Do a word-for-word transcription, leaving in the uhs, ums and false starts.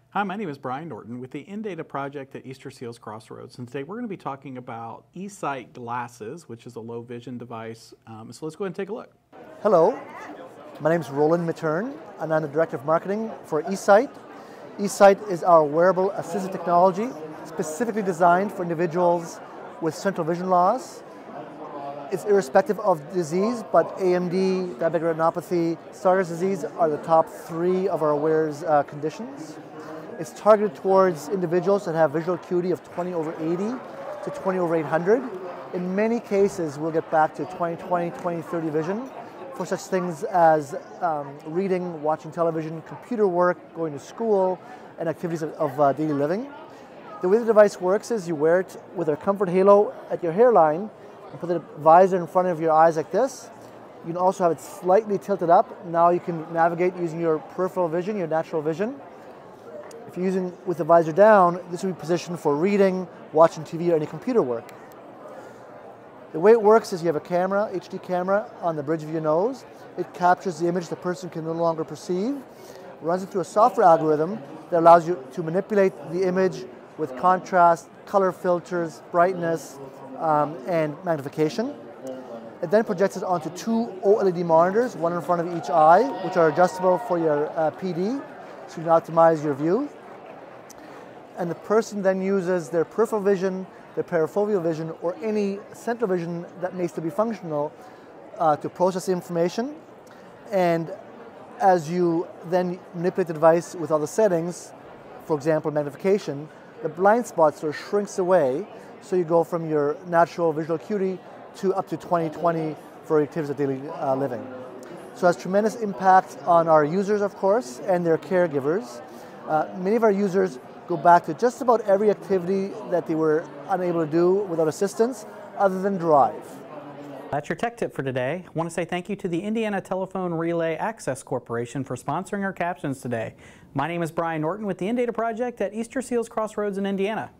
Hi, my name is Brian Norton with the InData project at Easter Seals Crossroads, and today we're going to be talking about eSight glasses, which is a low vision device. Um, so let's go ahead and take a look. Hello, my name is Roland Mattern, and I'm the Director of Marketing for eSight. eSight is our wearable assistive technology specifically designed for individuals with central vision loss. It's irrespective of disease, but A M D, diabetic retinopathy, Stargardt disease are the top three of our wearers' uh, conditions. It's targeted towards individuals that have visual acuity of twenty over eighty to twenty over eight hundred. In many cases, we'll get back to twenty twenty, twenty thirty vision for such things as um, reading, watching television, computer work, going to school, and activities of, of uh, daily living. The way the device works is you wear it with a comfort halo at your hairline and put the visor in front of your eyes like this. You can also have it slightly tilted up. Now you can navigate using your peripheral vision, your natural vision. If you're using with the visor down, this will be positioned for reading, watching T V, or any computer work. The way it works is you have a camera, H D camera, on the bridge of your nose. It captures the image the person can no longer perceive, runs it through a software algorithm that allows you to manipulate the image with contrast, color filters, brightness, um, and magnification. It then projects it onto two O L E D monitors, one in front of each eye, which are adjustable for your uh, P D, so you can optimize your view. And the person then uses their peripheral vision, their parafoveal vision, or any central vision that makes to be functional uh, to process the information. And as you then manipulate the device with all the settings, for example, magnification, the blind spot sort of shrinks away, so you go from your natural visual acuity to up to twenty twenty for activities of daily uh, living. So it has tremendous impact on our users, of course, and their caregivers. Uh, many of our users go back to just about every activity that they were unable to do without assistance, other than drive. That's your tech tip for today. I want to say thank you to the Indiana Telephone Relay Access Corporation for sponsoring our captions today. My name is Brian Norton with the InData project at Easter Seals Crossroads in Indiana.